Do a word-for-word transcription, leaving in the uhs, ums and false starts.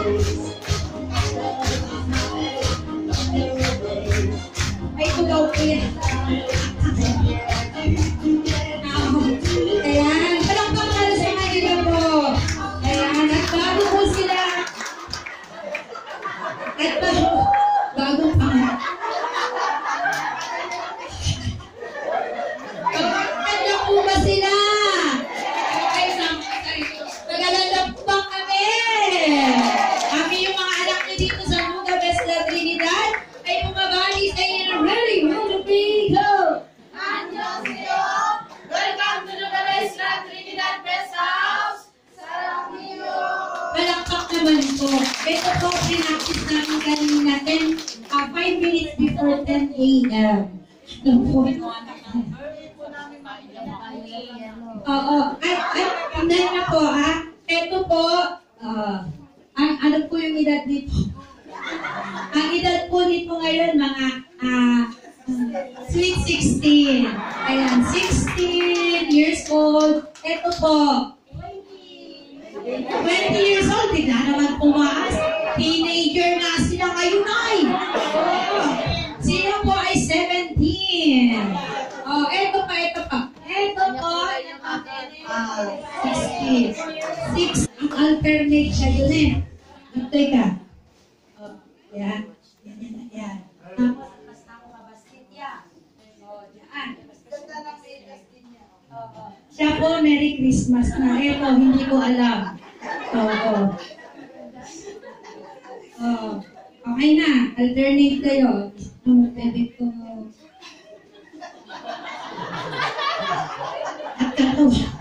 Ay, tugaw ko yan. Ayan, palakpakan sa kanila po. Ayan, at bago po sila. At bago, bago pa. Pagkakanda po ba sila? Ay, nagalalap pa kami. Kami yung mga anak niyo dito sa Nuga Vesla Trinidad ay bumabali sa inyo ng ready, ready, go! Welcome to Nuga Vesla Trinidad Best House! Sarap niyo! Palakpak naman po. Ito po, pinaksis namin kanina ten, uh, five minutes before ten A M Lang po. Oo. Ay, ay, tingnan na po ha. Ito po, uh, ang, ano po yung edad dito? Ang edad po nito ngayon, mga uh, sweet sixteen. Ayan, sixteen years old. Ito po, twenty years old. Bigla naman pumaas. Teenager na sila ngayon ay. Oh, sila po ay seventeen. Oh, ito pa, ito pa. Ito po, uh, sixteen. Six. Ang alternate siya yun eh. Teka. Oh, yan. Yan, yan, yan. Tapos, kasama ka basket yan. Oh, yan. Siya po, Merry Christmas na. Ito, hindi ko alam. Oo. Oh, okay na. Alternate kayo. Pwede ko. At kato.